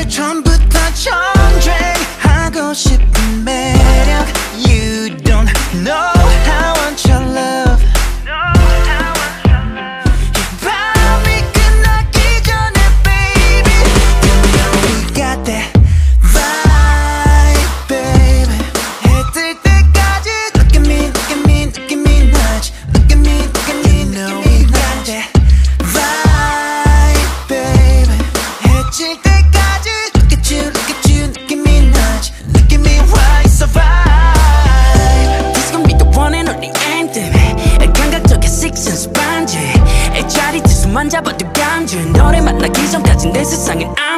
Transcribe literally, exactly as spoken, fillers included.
처음부터 전쟁하고 싶은 매력. You don't know how I want your love. 이 밤이 끝나기 전에 baby, you know we got that vibe baby. 해 뜰 때까지 look at me, look at me, look at me nudge. Look at me, look at me, look at me nudge. Vibe baby. 해 질 때까지 look at you, look at you, look at me nudge. Look at me why so vibe. This gon' be the one and only anthem. 감각적인 six sense 반지. 이 자리 뒤수만 잡아도 간지. 너를 만나기 전까진 내 세상엔